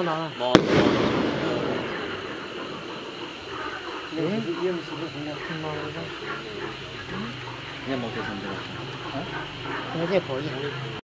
哪？ 冇。 你有冇其實唔知啊？我即係可以。